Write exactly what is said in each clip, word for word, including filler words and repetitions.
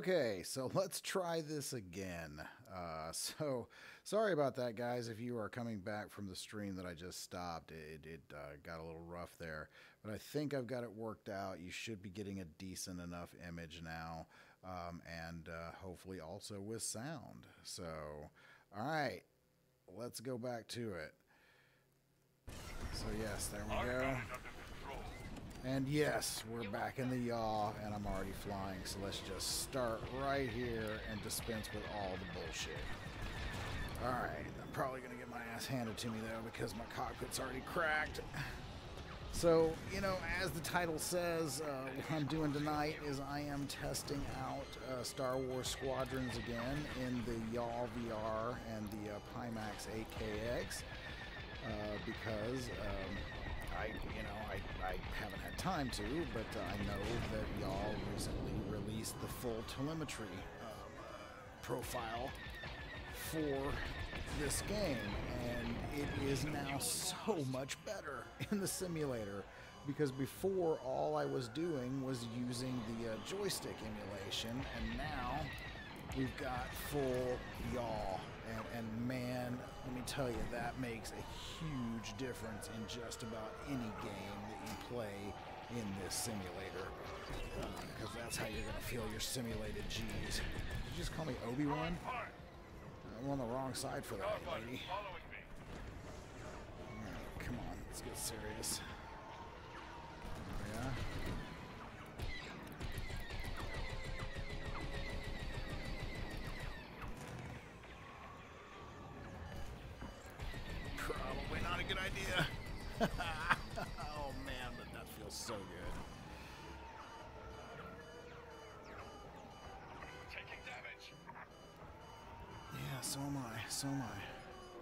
Okay, so let's try this again. Uh, so, sorry about that, guys. If you are coming back from the stream that I just stopped, it, it uh, got a little rough there. But I think I've got it worked out. You should be getting a decent enough image now, um, and uh, hopefully also with sound. So, all right, let's go back to it. So, yes, there we go. And yes, we're back in the yaw, and I'm already flying, so let's just start right here and dispense with all the bullshit. Alright, I'm probably going to get my ass handed to me, though, because my cockpit's already cracked. So, you know, as the title says, uh, what I'm doing tonight is I am testing out uh, Star Wars Squadrons again in the Yaw V R and the uh, Pimax eight K X, uh, because... Um, I, you know, I, I haven't had time to, but uh, I know that y'all recently released the full telemetry um, profile for this game, and it is now so much better in the simulator, because before all I was doing was using the uh, joystick emulation, and now we've got full yaw, and, and man, let me tell you, that makes a huge difference in just about any game that you play in this simulator, because uh, that's how you're going to feel your simulated G's. Did you just call me Obi-Wan? I'm on the wrong side for that, lady. Right, come on, let's get serious. Oh, yeah? Probably not a good idea. Oh man, but that feels so good. Taking damage. Yeah, so am I. So am I.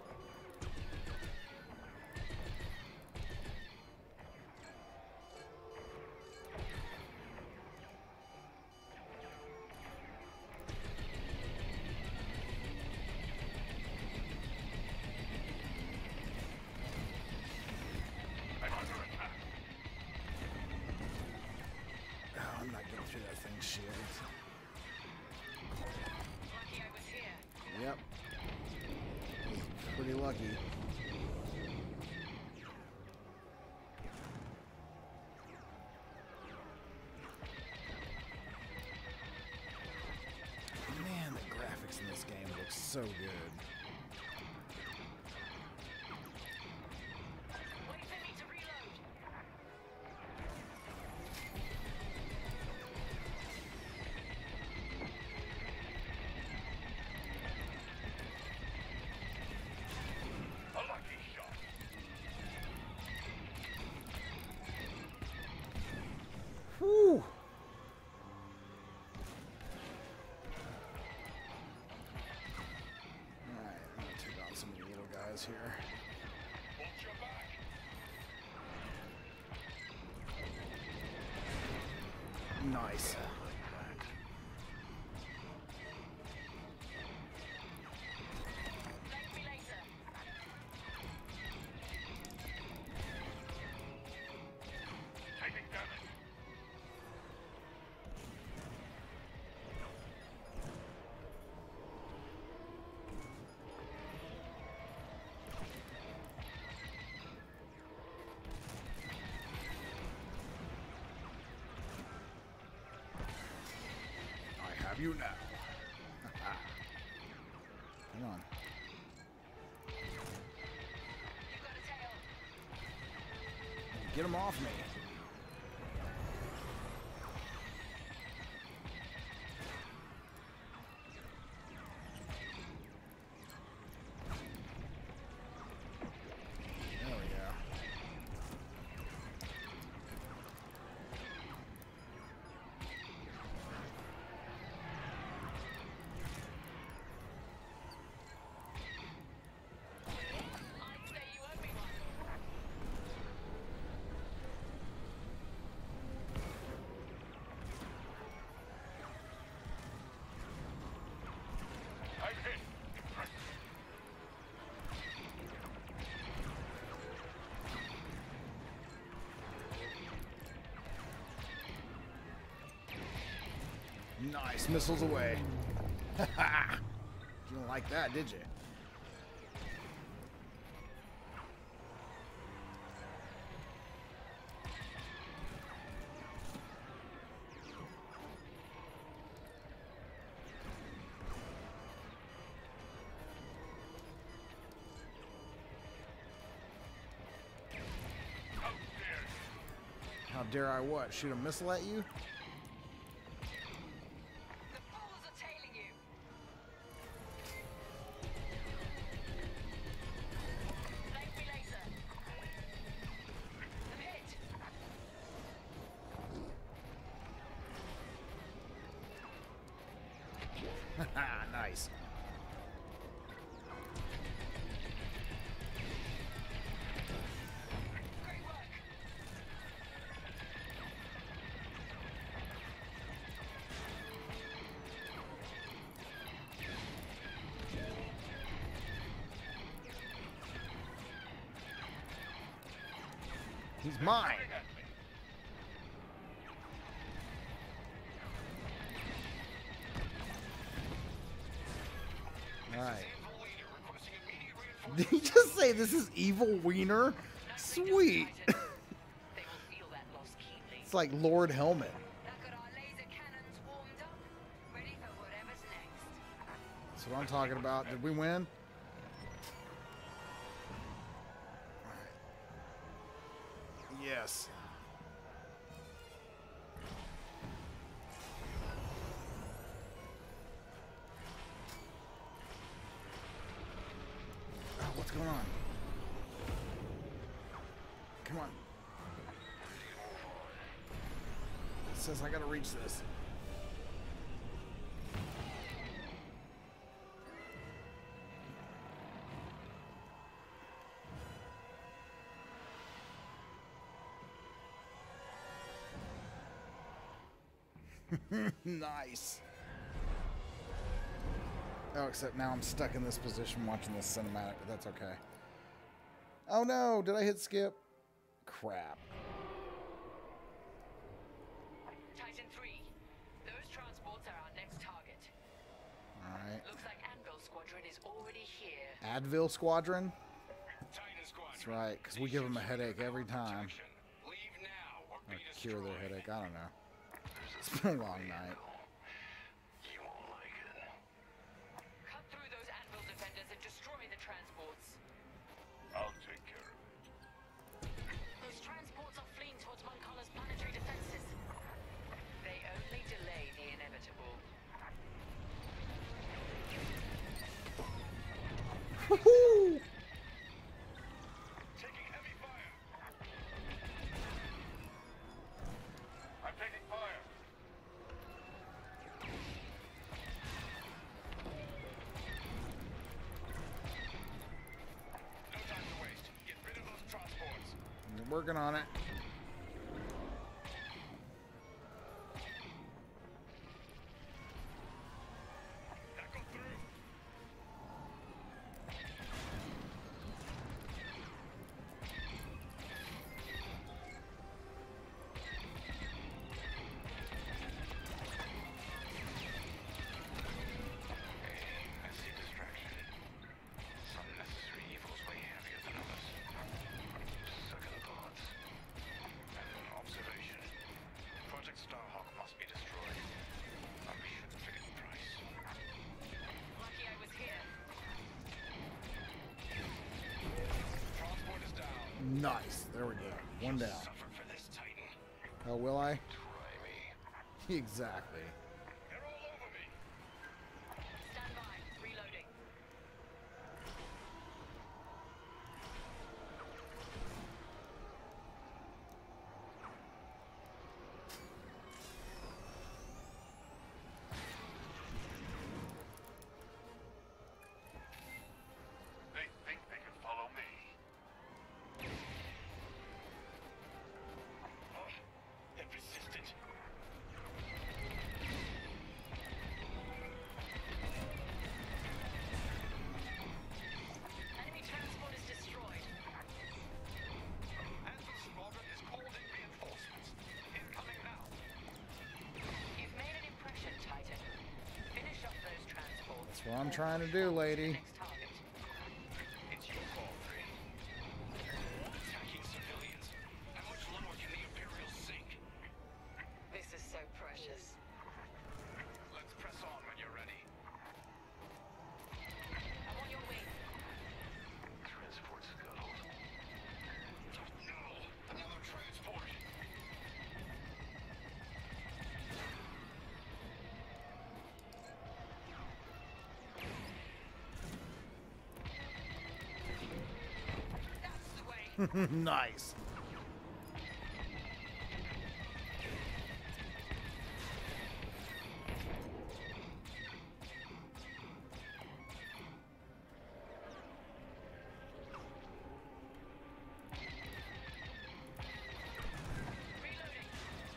I'm not getting through that thing's shield. Lucky I was here. Yep. Pretty lucky. Man, the graphics in this game look so good. Wait for me to reload. Whew! Alright, I'm gonna take on some of the little guys here. Watch your back. Nice. Thank me later. Taking damage. I have you now. Come on. You got a tail. Get him off me. There we go. I'd say you owe me one. Nice. Missiles away. You didn't like that, did you? How dare I what? Shoot a missile at you? The fools are tailing you. Flank me laser. I'm hit. Nice. Great work. He's mine. All right. Did he just say this is evil wiener? Sweet. They will feel that loss keenly. It's like Lord Helmet. Look at our laser cannons warmed up, ready for whatever's next. That's what I'm talking about. Did we win? Yes. Oh, what's going on? Come on. It says I gotta reach this. Nice. Oh, except now I'm stuck in this position watching this cinematic, but that's okay. Oh no, did I hit skip? Crap. Titan three, those transports are our next target. Alright. Looks like Anvil Squadron is already here. Advil Squadron? Titan Squadron. That's right, because we give them a headache every time. Leave now or Or be cure their destroyed. headache, I don't know. It's been a long night. You won't like it. Cut through those Anvil defenders and destroy the transports. I'll take care of it. Those transports are fleeing towards Moncala's planetary defenses. They only delay the inevitable. Woohoo! Taking heavy fire. I'm taking fire. No time to waste. Get rid of those transports. We're working on it. Knuckle through. I see distraction. Some necessary evils way heavier than others. Second thoughts. And an observation. Project Starhawk must be destroyed. But we shouldn't forget the price. Lucky I was here. Transport is down. Nice. There we go. One down. Suffer for this, Titan. Oh, will I? Try me. Exactly. They're all over me. Stand by. Reloading. They think they can follow me. Oh, they've resisted. what I'm trying to do, lady. Next target. It's your call, Green. Attacking civilians. How much lower can the Imperials sink? This is so precious. Let's press on when you're ready. I'm on your wing. Transport scuttled. No! Another transport! That's the way! Nice. Reloading.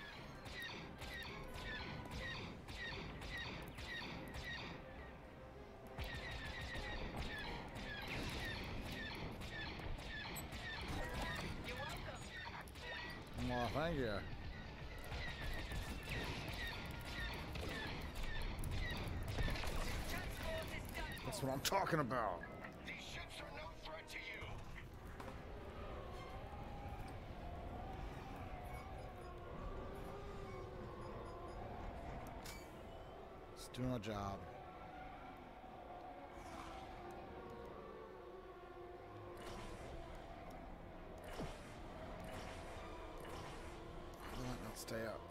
You're welcome. Well, thank you. Transport is done. That's what I'm talking about. These ships are no threat to you! It's doing a job. Will it not stay up?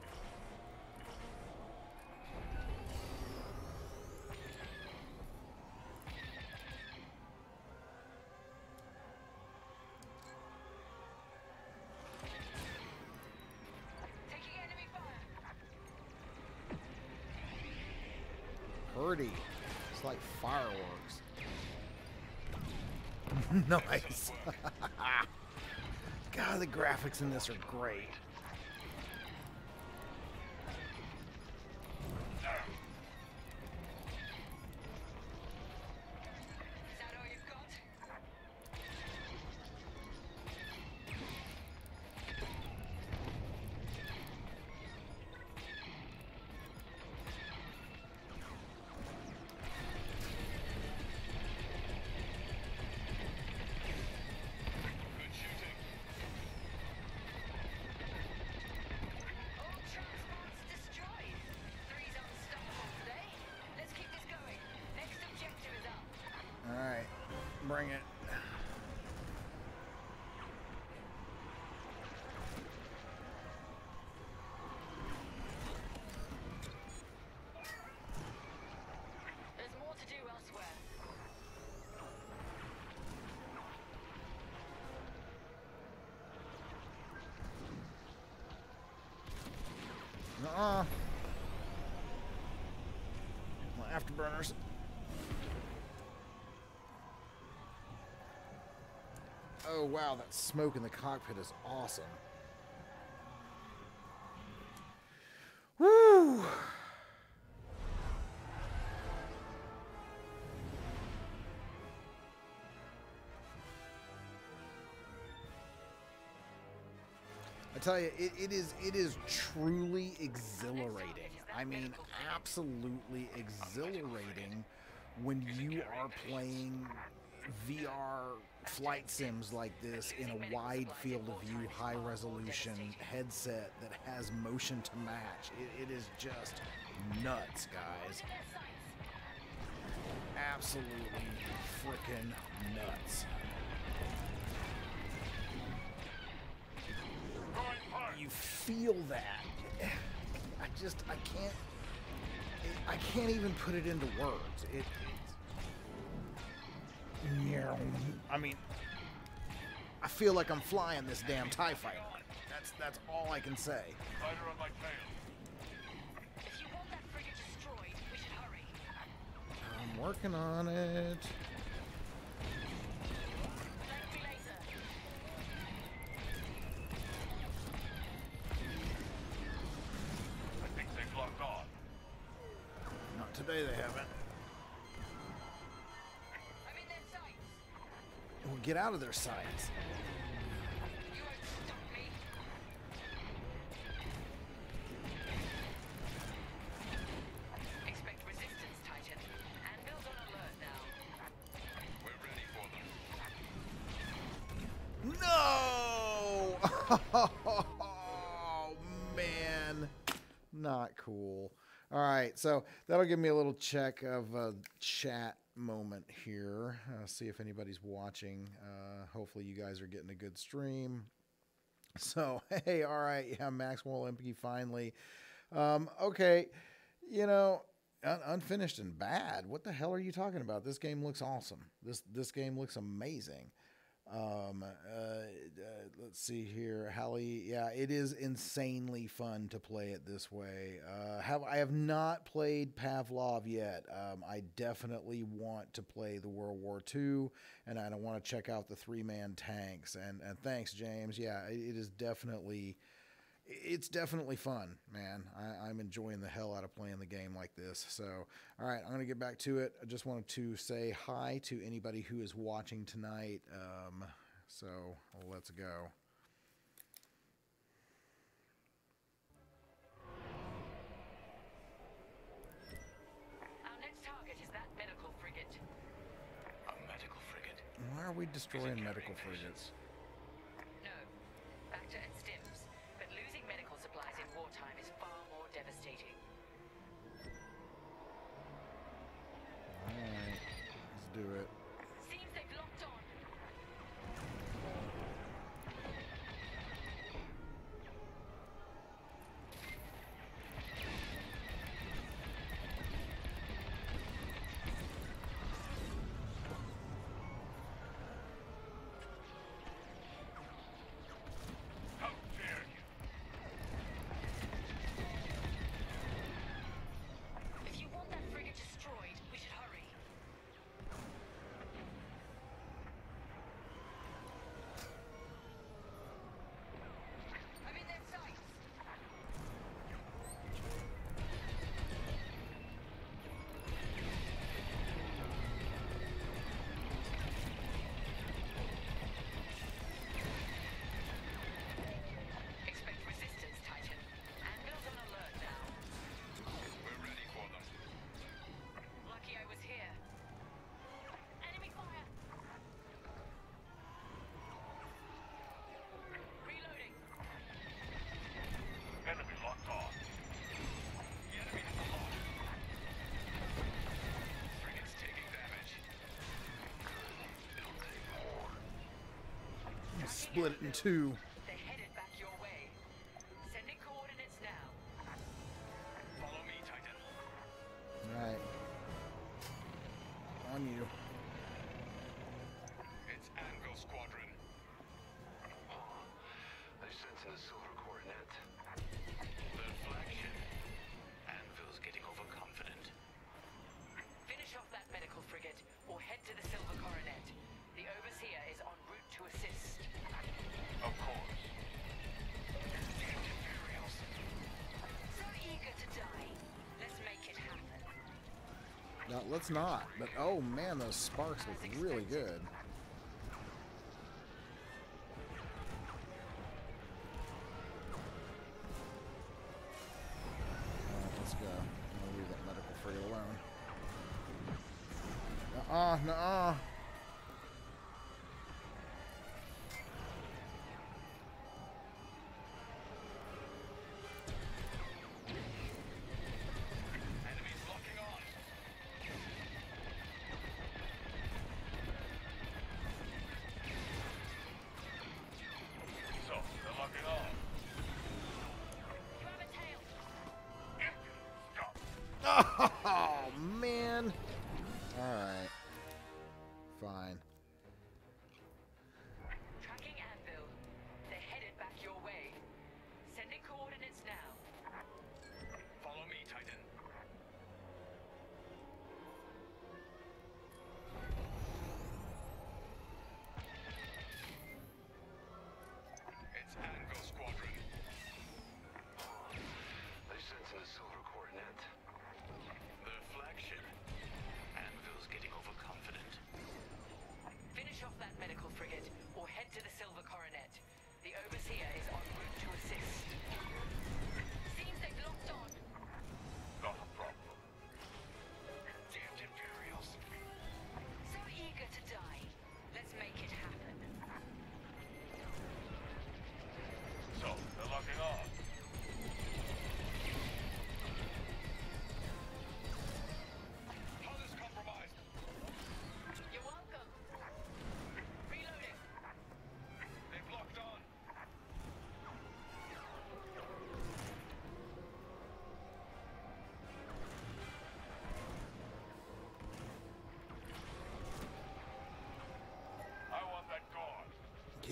Taking enemy fire. Purdy. It's like fireworks. Nice. God, the graphics in this are great. Is that all you've got? Good shooting. All transports destroyed. Three's unstoppable today. Let's keep this going. Next objective is up. Alright, bring it. There's more to do elsewhere. Uh-uh. My afterburners. Oh wow, that smoke in the cockpit is awesome. Woo! I tell you, it, it is it is truly exhilarating. I mean, absolutely exhilarating when you are playing V R flight sims like this in a wide field of view, high resolution headset that has motion to match. It, it is just nuts, guys. Absolutely freaking nuts. You feel that. I just, I can't, it, I can't even put it into words. It, it, I mean, I feel like I'm flying this damn TIE fighter. That's, that's all I can say. Fighter on my tail. If you want that frigate destroyed, we should hurry. I'm working on it. Enemy laser. I think they've locked on. Not today, they haven't. I'm in their sights. Well, get out of their sights. You won't stop me. Expect resistance, Titan. Anvil's on Oh, man. Not cool. All right, so that'll give me a little check of a chat moment here. Uh, see if anybody's watching. Uh, hopefully you guys are getting a good stream. So, hey, all right, yeah, Maxwell M P finally. Um, okay, you know, un unfinished and bad. What the hell are you talking about? This game looks awesome. This this game looks amazing. Um, uh, uh, let's see here, Hallie. Yeah, it is insanely fun to play it this way. Uh, have I have not played Pavlov yet. Um, I definitely want to play the World War Two, and I want to check out the three-man tanks. And and thanks, James. Yeah, it, it is definitely. It's definitely fun, man. I, I'm enjoying the hell out of playing the game like this. So, all right, I'm going to get back to it. I just wanted to say hi to anybody who is watching tonight. Um, so, let's go. Our next target is that medical frigate. A medical frigate. Why are we destroying Is it medical carrying frigates? No, Bacta and Stims. But losing medical supplies in wartime is far more devastating. All right, let's do it. Seems they've locked on. How dare you? If you want that frigate destroyed, we should hurry. I'm in their sights. Expect resistance, Titan. Anvil's on alert now. We're ready for them. Lucky I was here. Enemy fire! Reloading. Enemy locked on. The enemy is locked. Frigate's taking damage. It'll take more. Split it in two. They're headed back your way. Sending coordinates now. Follow me, Titan. All right. On you. It's Anvil Squadron. Oh, they're sensing a silver coronet. Their flagship. Anvil's getting overconfident. Finish off that medical frigate or head to the Silver Coronet. The Overseer is en route to assist. Of course. The Imperials. So eager to die. Let's make it happen. No, let's not. But oh man, those sparks look really good. Alright, let's go. I'll leave that medical frigate alone. Nuh-uh, nuh-uh. Enemies locking on. So, they're locking on. You have a tail. Stop. Oh man. All right.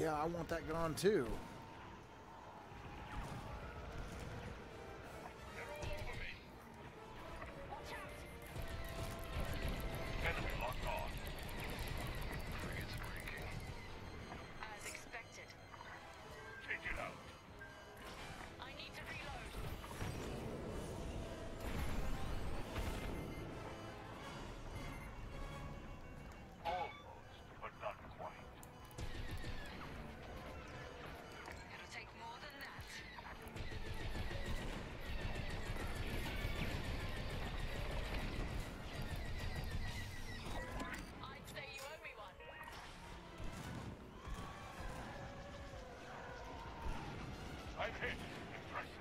Yeah, I want that gone too. They're all over me. Watch out! Enemy locked on. Frigate's breaking. As expected. Take it out. I need to reload. Almost, but not quite. It'll take more than that. I'd say you owe me one. I'm hit. Impressive.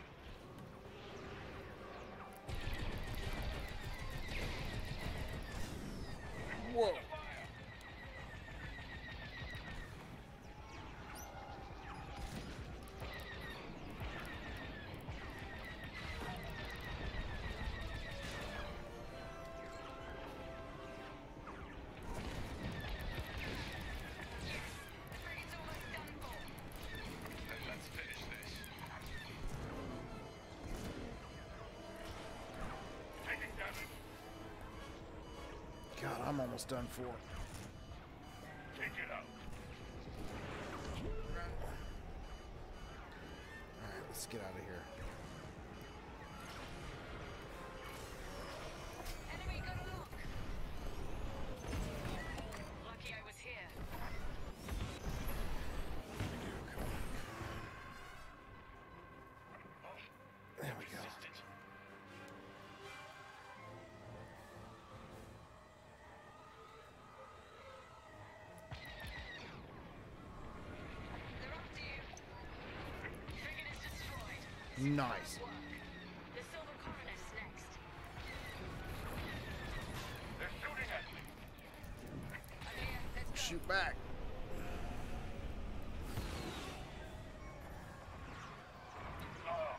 Whoa. Fire. The frigate's almost done for. Then let's finish this. Taking damage. God, I'm almost done for. Take it out. Alright, let's get out of here. Enemy got a lock. Lucky I was here. There we go. Resisted. They're after you. Frigate is destroyed. Nice. Work. The Silver Coronet is next. They're shooting at me. I'm here. Let's go. Shoot back. Ah.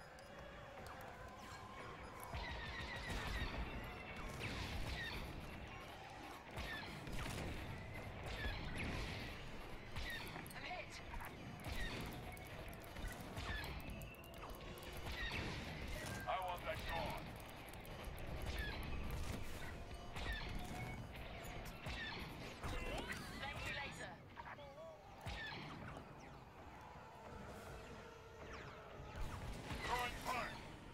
I'm hit. I want that gone. Thank you later. Throwing fire.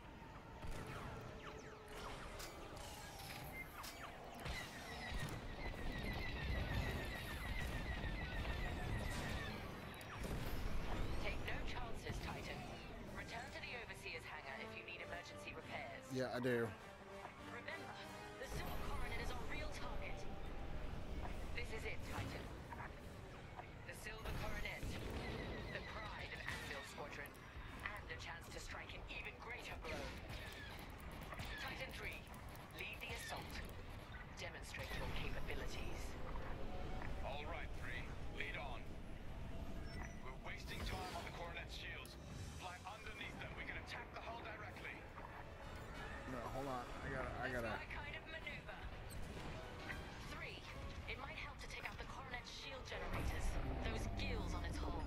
Take no chances, Titan. Return to the Overseer's hangar if you need emergency repairs. Yeah, I do. Remember, the Silver Coronet is our real target. This is it, Titan. The Silver Coronet. The pride of Anvil Squadron. And a chance to strike an even greater blow. Titan three, lead the assault. Demonstrate your capabilities. All right, three. Lead on. We're wasting time on the Coronet's shields. Fly underneath them. We can attack the hull directly. No, hold on. I gotta, I gotta. That's my kind of maneuver. Three, it might help to take out the Coronet's shield generators. Those gills on its hull.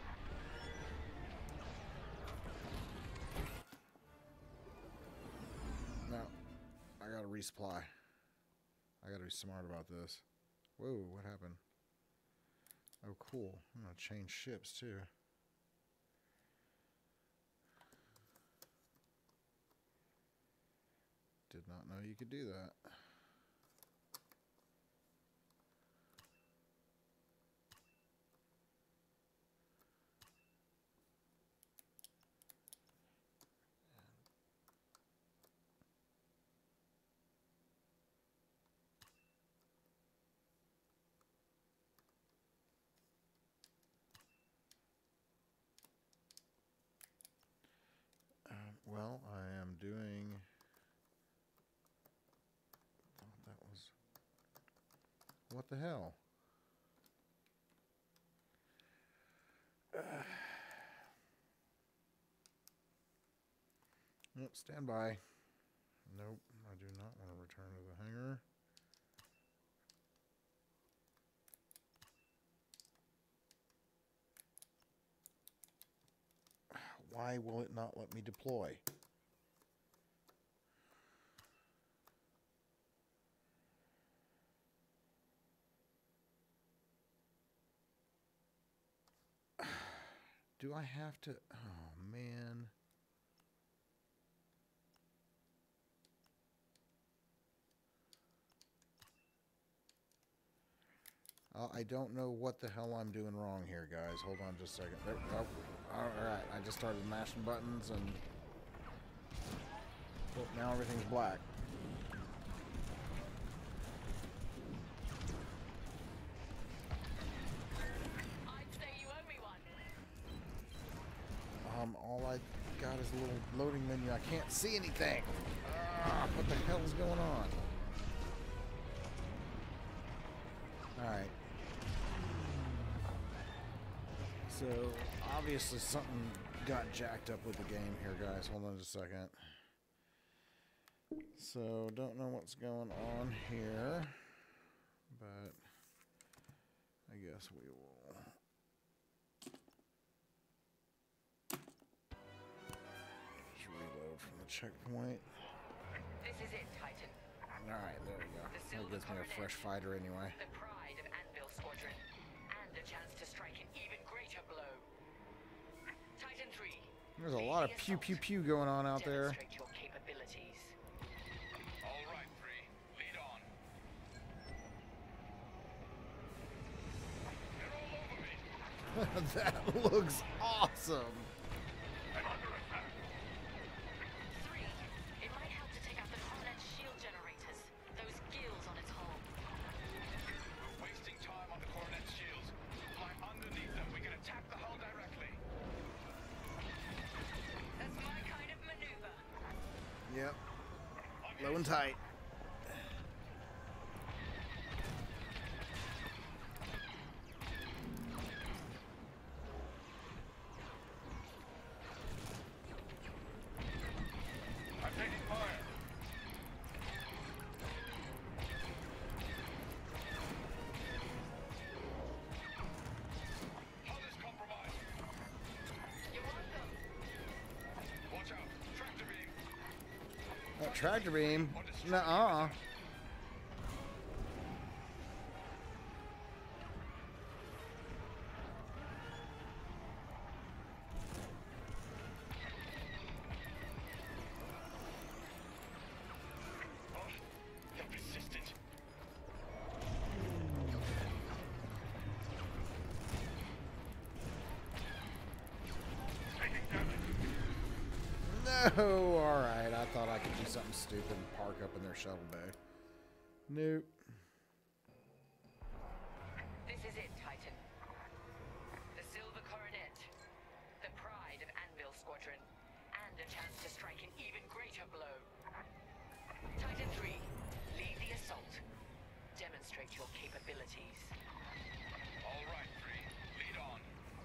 No, I gotta resupply. I gotta be smart about this. Whoa, what happened? Oh, cool. I'm gonna change ships too. Did not know you could do that. Um, well, I am doing. Thought that was. What the hell? Uh, nope, stand by. Nope, I do not want to return to the hangar. Why will it not let me deploy? Do I have to? Oh, man. Uh, I don't know what the hell I'm doing wrong here, guys. Hold on just a second. There, oh, alright, I just started mashing buttons and... Oh, now everything's black. I'd say you owe me one. Um, all I got is a little loading menu. I can't see anything. Ah, what the hell is going on? Alright. So, obviously something got jacked up with the game here, guys. Hold on just a second. So, don't know what's going on here. But, I guess we will... Just reload from the checkpoint. This is it, Titan. Alright, there we go. That gives me a fresh fighter anyway. The pride of Anvil Squadron. And a chance to strike an even greater blow. Titan three. There's a lot of pew pew pew going on out there. Demonstrate your capabilities. All right, three. Lead on. They're all over me. That looks awesome. I'm under attack. Three. It might help to take out the Coronet shield generators. Those gills on its hull. We're wasting time on the Coronet shields. Fly underneath them. We can attack the hull directly. That's my kind of maneuver. Yep. Low and tight. I'm taking fire. Hull is compromised. You're welcome. Watch out. Tractor beam. That tractor beam. Nuh-uh. Oh, they're persistent. Taking damage. No. All right. I thought I could do something stupid and park up in their shuttle bay. Nope. This is it, Titan. The Silver Coronet. The pride of Anvil Squadron. And a chance to strike an even greater blow. Titan three. Lead the assault. Demonstrate your capabilities. All right, three. Lead on.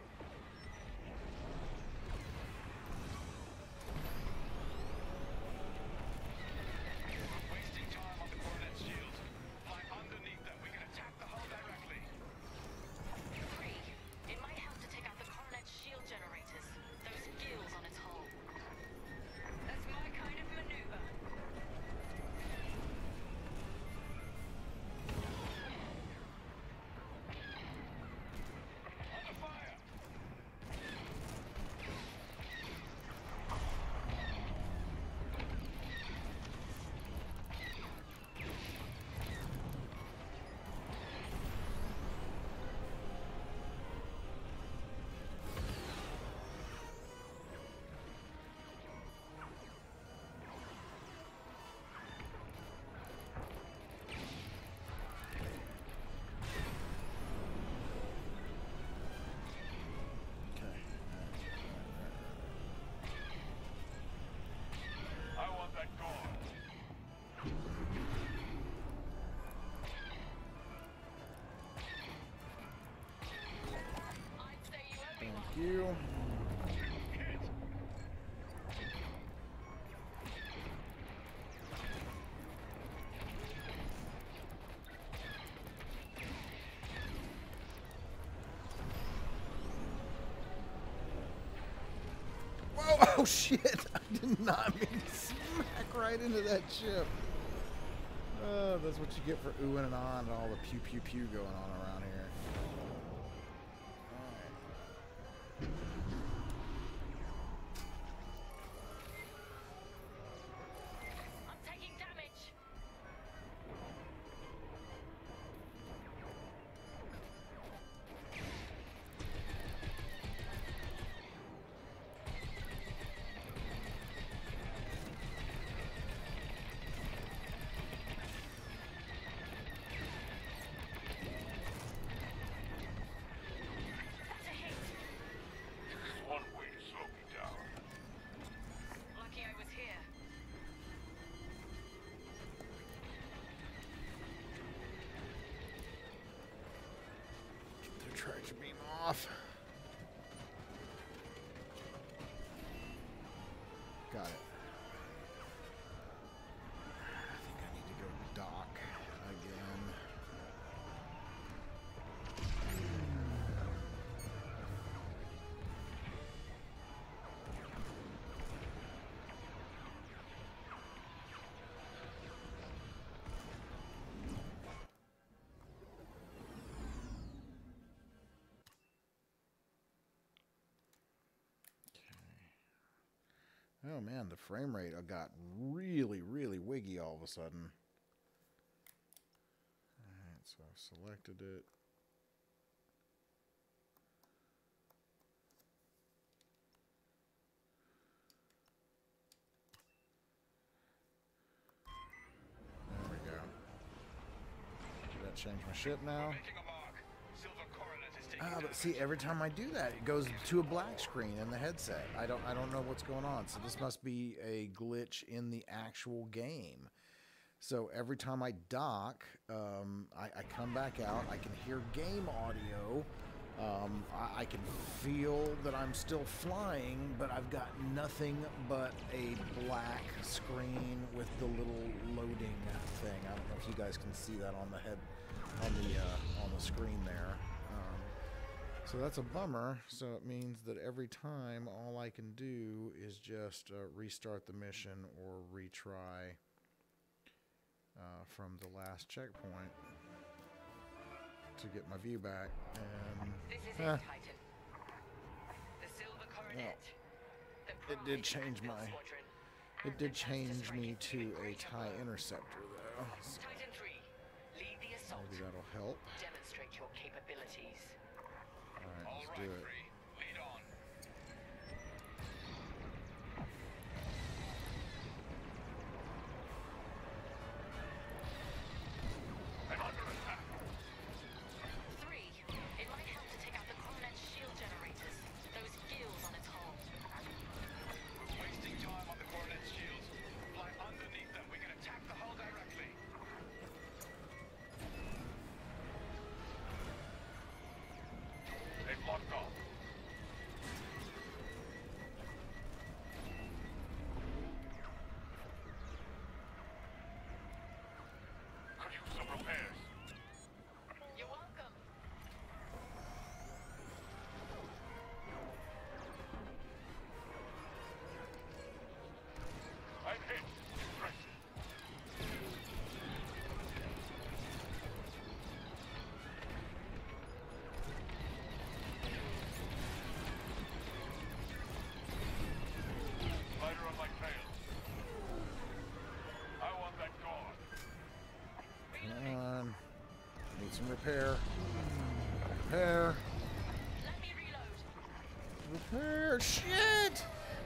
We're wasting time on the Coronet shields. Fly underneath them. We can attack the hull directly. Three. It might help to take out the Coronet shield generators. Those gills on its hull. That's my kind of maneuver. Under fire. Okay. I want that gone. I'd say you owe me one. Thank you. Hit. Whoa! Oh shit! I did not mean to smack right into that ship. Oh, that's what you get for oohing and on and all the pew pew pew going on around here. I'm taking damage. That's a hit. There's one way to slow me down. Lucky I was here. Get the tractor beam off. Got it. I think I need to go dock again. Oh man, the frame rate got really, really wiggy all of a sudden. Alright, so I've selected it. There we go. Did that change my ship now? Making a mark. Silver coronet is taking Ah, but damage. see, every time I do that, it goes to a black screen in the headset. I don't, I don't know what's going on. So this must be a glitch in the actual game. So every time I dock, um, I, I come back out. I can hear game audio. Um, I, I can feel that I'm still flying, but I've got nothing but a black screen with the little loading thing. I don't know if you guys can see that on the head, on the uh, on the screen there. Um, so that's a bummer. So it means that every time, all I can do is just uh, restart the mission or retry uh, from the last checkpoint to get my view back. And This is eh, it, Titan. The silver coronet. The it did pride change of my. Squadron. It And did the chance change strike me its to even a greater TIE blow. interceptor though. So Titan three, lead the assault. maybe that'll help. Demonstrate your capabilities. All right, All let's right, do it. Free. Lead on. I'm under attack. Three, it might help to take out the coronet's shield generators. Those gills on its hull. We're wasting time on the coronet's shields. Fly underneath them. We can attack the hull directly. They've locked off. Could use some repairs. You're welcome. I'm hit. Impressive. Spider on my tail. I want that gone. Come on. Need some repair. Repair. Let me reload. Repair. Shit!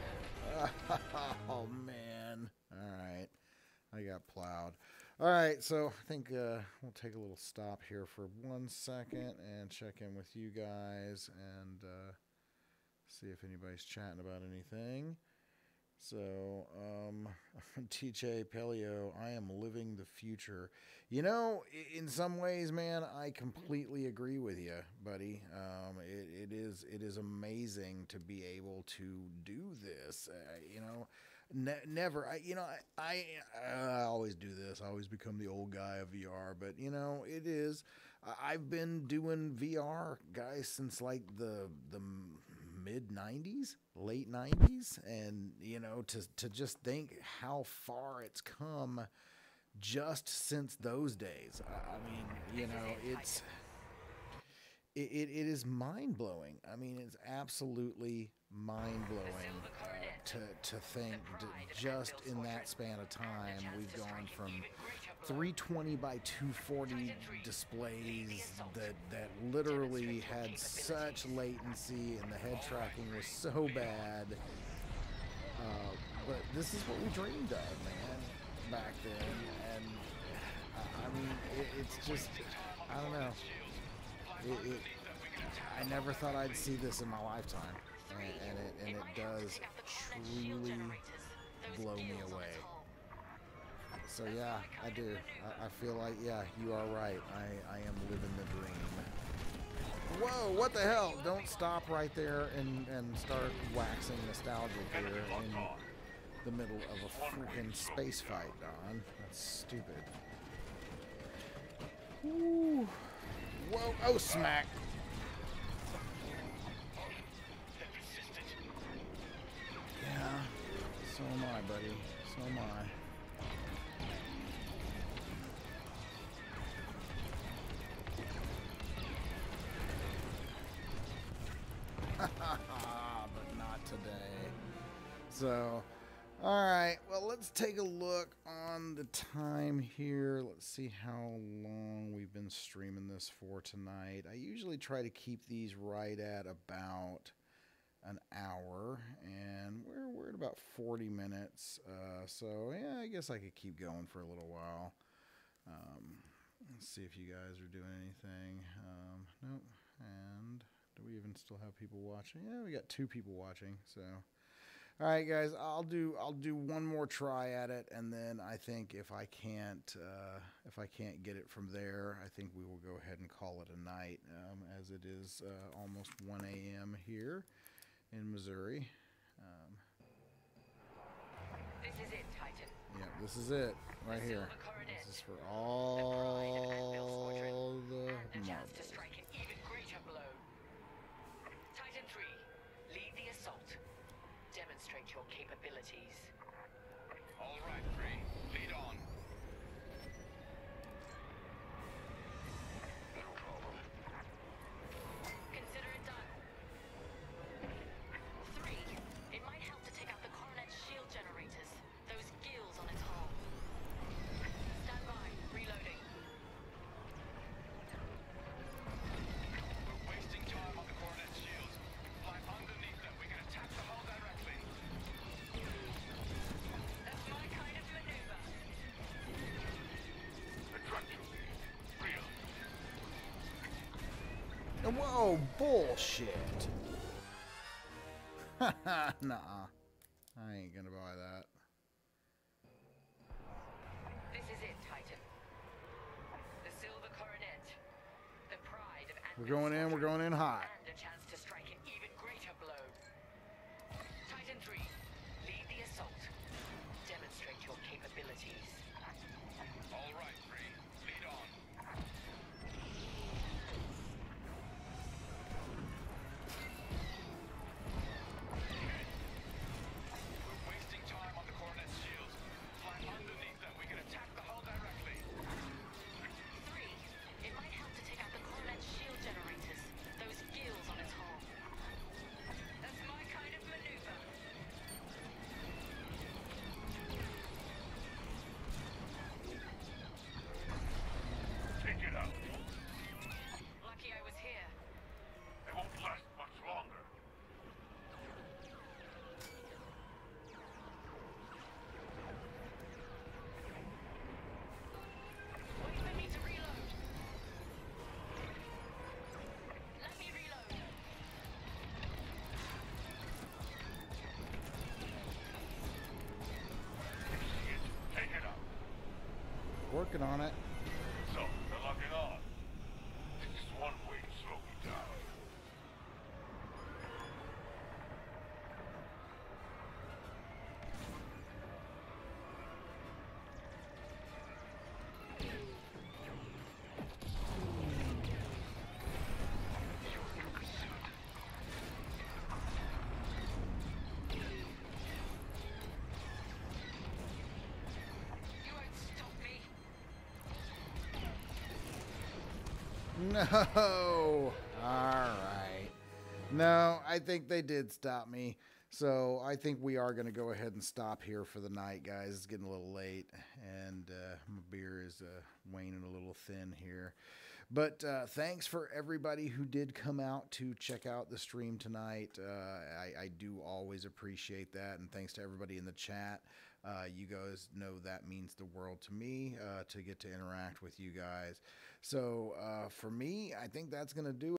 Oh, man. All right. I got plowed. All right, so I think uh, we'll take a little stop here for one second and check in with you guys and uh, see if anybody's chatting about anything. So, um, T J Paleo, I am living the future. You know, i- in some ways, man, I completely agree with you, buddy. Um, it, it is it is amazing to be able to do this. Uh, you know, ne- never. I you know I, I I always do this. I always become the old guy of V R, but you know it is. I- I've been doing V R, guys, since like the the mid nineties, late nineties, and you know, to to just think how far it's come just since those days. I, I mean, you know, it's it, it, it is mind blowing. I mean, it's absolutely mind blowing uh, to to think that just in that span of time we've gone from three twenty by two forty displays that that literally had such latency and the head tracking was so bad. Uh, but this is what we dreamed of, man, back then. And uh, I mean, it, it's just, I don't know. It, it, I never thought I'd see this in my lifetime, and, and it and it does truly blow me away. So yeah, I do. I, I feel like, yeah, you are right. I, I am living the dream. Whoa, what the hell? Don't stop right there and, and start waxing nostalgic here in the middle of a freaking space fight, Don. That's stupid. Woo. Whoa, oh smack. Yeah, so am I, buddy. So am I. But not today. So, alright, well, let's take a look on the time here. Let's see how long we've been streaming this for tonight. I usually try to keep these right at about an hour, and we're, we're at about forty minutes. Uh, so, yeah, I guess I could keep going for a little while. Um, let's see if you guys are doing anything. Um, nope. And do we even still have people watching? Yeah, we got two people watching. So, all right, guys, I'll do I'll do one more try at it, and then I think if I can't uh, if I can't get it from there, I think we will go ahead and call it a night, um, as it is uh, almost one A M here in Missouri. Um, This is it, Titan. yeah, this is it right here. This is for all the And a chance to marbles. strike an even greater blow. Titan three, lead the assault. Demonstrate your capabilities. All right, three. Lead on. No problem. Consider it done. Three, it might help to take out the coronet's shield generators. Those gills on its hull. Stand by. Reloading. We're wasting time on the coronet's shields. Fly underneath them. We can attack the hull directly. That's my kind of maneuver. Real. Whoa, bullshit. Nuh-uh. I ain't gonna buy that. This is it, Titan. The silver coronet. The pride of We're going in, we're going in hot. And a chance to strike an even greater blow. Titan three, lead the assault. Demonstrate your capabilities. All right, three. Lead on. We're wasting time on the coronet's shields. Fly underneath them. We can attack the hull directly. Three, it might help to take out the coronet's shield generators. Those gills on its hull. That's my kind of maneuver. Take it out. Lucky I was here. It won't last much longer. Wait for me to reload. Let me reload. See it. Take it out. Working on it. So, they're locking on. It's just one way to slow me down. No. All right. No, I think they did stop me. So I think we are going to go ahead and stop here for the night, guys. It's getting a little late, and uh, my beer is uh, waning a little thin here. But uh, thanks for everybody who did come out to check out the stream tonight. Uh, I, I do always appreciate that, and thanks to everybody in the chat. Uh, you guys know that means the world to me uh, to get to interact with you guys. So uh, for me, I think that's going to do it.